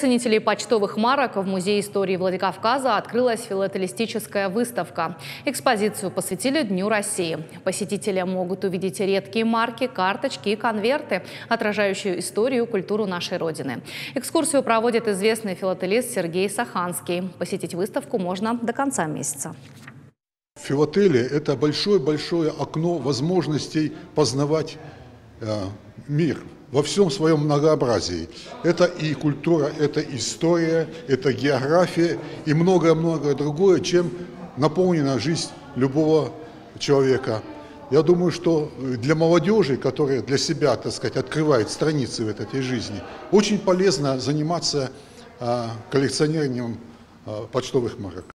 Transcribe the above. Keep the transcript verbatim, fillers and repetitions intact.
ценителей почтовых марок в Музее истории Владикавказа открылась филателистическая выставка. Экспозицию посвятили Дню России. Посетители могут увидеть редкие марки, карточки и конверты, отражающие историю и культуру нашей Родины. Экскурсию проводит известный филателист Сергей Саханский. Посетить выставку можно до конца месяца. Филателия – это большое-большое окно возможностей познавать э, мир во всем своем многообразии. Это и культура, это история, это география и многое-многое другое, чем наполнена жизнь любого человека. Я думаю, что для молодежи, которая для себя, так сказать, открывает страницы в этой жизни, очень полезно заниматься э, коллекционированием э, почтовых марок.